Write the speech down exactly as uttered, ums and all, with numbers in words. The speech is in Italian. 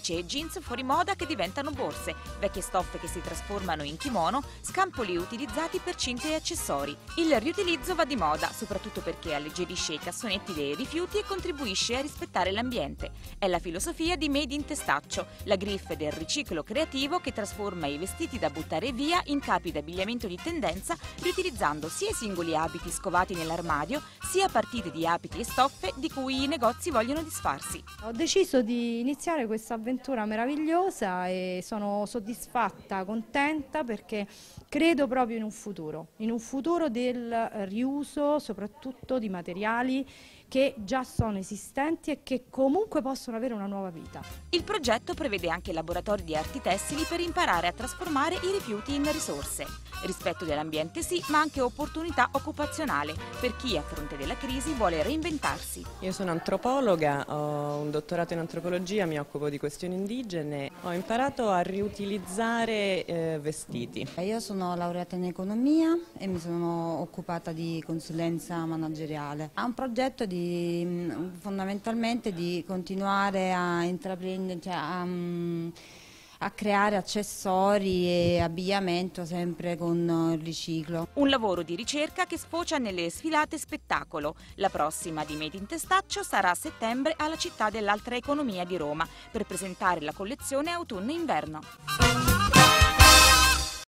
camicie e jeans fuori moda che diventano borse, vecchie stoffe che si trasformano in kimono, scampoli utilizzati per cinghie e accessori. Il riutilizzo va di moda, soprattutto perché alleggerisce i cassonetti dei rifiuti e contribuisce a rispettare l'ambiente. È la filosofia di Made in Testaccio, la griffe del riciclo creativo che trasforma i vestiti da buttare via in capi d'abbigliamento di tendenza, riutilizzando sia i singoli abiti scovati nell'armadio, sia partite di abiti e stoffe di cui i negozi vogliono disfarsi. Ho deciso di iniziare questa avventura meravigliosa e sono soddisfatta, contenta perché credo proprio in un futuro, in un futuro del riuso soprattutto di materiali che già sono esistenti e che comunque possono avere una nuova vita. Il progetto prevede anche laboratori di arti tessili per imparare a trasformare i rifiuti in risorse. Rispetto dell'ambiente sì, ma anche opportunità occupazionale per chi a fronte della crisi vuole reinventarsi. Io sono antropologa, ho un dottorato in antropologia, mi occupo di questioni indigene, ho imparato a riutilizzare eh, vestiti. Io sono laureata in economia e mi sono occupata di consulenza manageriale. È un progetto di fondamentalmente di continuare a intraprendere, cioè a, a creare accessori e abbigliamento sempre con il riciclo. Un lavoro di ricerca che sfocia nelle sfilate spettacolo. La prossima di Made in Testaccio sarà a settembre alla Città dell'Alta Economia di Roma per presentare la collezione autunno-inverno.